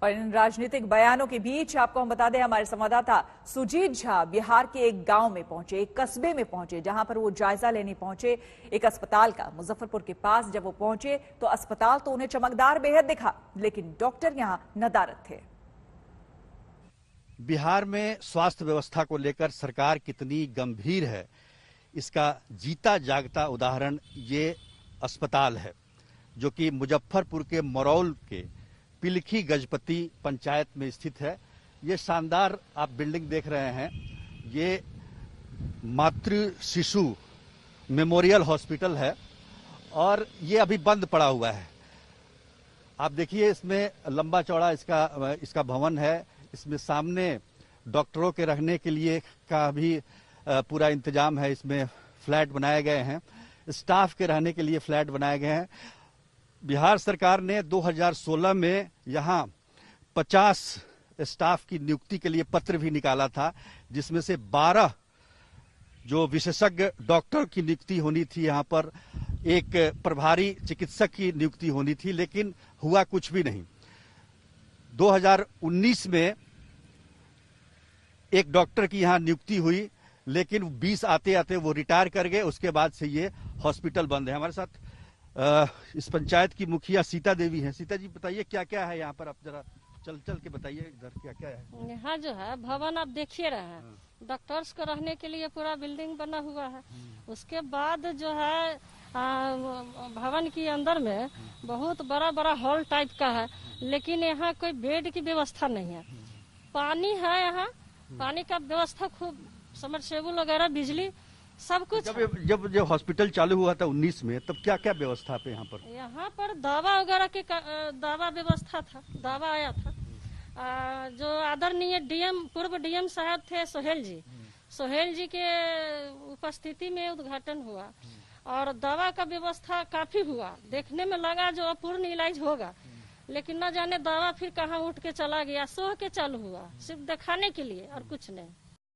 और इन राजनीतिक बयानों के बीच आपको हम बता दें, हमारे संवाददाता सुजीत झा बिहार के एक गांव में पहुंचे, एक कस्बे में पहुंचे, जहां पर वो जायजा लेने पहुंचे एक अस्पताल का। मुजफ्फरपुर के पास जब वो पहुंचे तो अस्पताल तो उन्हें चमकदार बेहद दिखा, लेकिन डॉक्टर यहां नदारद थे। बिहार में स्वास्थ्य व्यवस्था को लेकर सरकार कितनी गंभीर है, इसका जीता जागता उदाहरण ये अस्पताल है, जो कि मुजफ्फरपुर के मरौल के पिलखी गजपति पंचायत में स्थित है। ये शानदार आप बिल्डिंग देख रहे हैं, ये मातृ शिशु मेमोरियल हॉस्पिटल है और ये अभी बंद पड़ा हुआ है। आप देखिए, इसमें लंबा चौड़ा इसका भवन है। इसमें सामने डॉक्टरों के रहने के लिए का भी पूरा इंतजाम है। इसमें फ्लैट बनाए गए हैं, स्टाफ के रहने के लिए फ्लैट बनाए गए हैं। बिहार सरकार ने 2016 में यहाँ 50 स्टाफ की नियुक्ति के लिए पत्र भी निकाला था, जिसमें से 12 जो विशेषज्ञ डॉक्टर की नियुक्ति होनी थी, यहाँ पर एक प्रभारी चिकित्सक की नियुक्ति होनी थी, लेकिन हुआ कुछ भी नहीं। 2019 में एक डॉक्टर की यहाँ नियुक्ति हुई, लेकिन 20 आते आते वो रिटायर कर गए। उसके बाद से ये हॉस्पिटल बंद है। हमारे साथ इस पंचायत की मुखिया सीता देवी हैं। सीता जी, बताइए क्या क्या है यहाँ पर, आप जरा चल के बताइए इधर क्या क्या है। यहाँ जो है भवन आप देखिए रहे हैं, डॉक्टर्स को रहने के लिए पूरा बिल्डिंग बना हुआ है। उसके बाद जो है भवन के अंदर में बहुत बड़ा बड़ा हॉल टाइप का है, लेकिन यहाँ कोई बेड की व्यवस्था नहीं है। पानी है, यहाँ पानी का व्यवस्था खूब, समरसेबुल वगैरह, बिजली, सब कुछ। जब हॉस्पिटल चालू हुआ था 19 में, तब क्या क्या व्यवस्था पे यहाँ पर? यहाँ पर दवा वगैरह के दवा व्यवस्था था, दवा आया था। जो आदरणीय पूर्व डीएम साहब थे सोहेल जी के उपस्थिति में उद्घाटन हुआ और दवा का व्यवस्था काफी हुआ। देखने में लगा जो अपूर्ण इलाज होगा, लेकिन न जाने दवा फिर कहाँ उठ के चला गया। सोह के चालू हुआ, सिर्फ दिखाने के लिए और कुछ नहीं।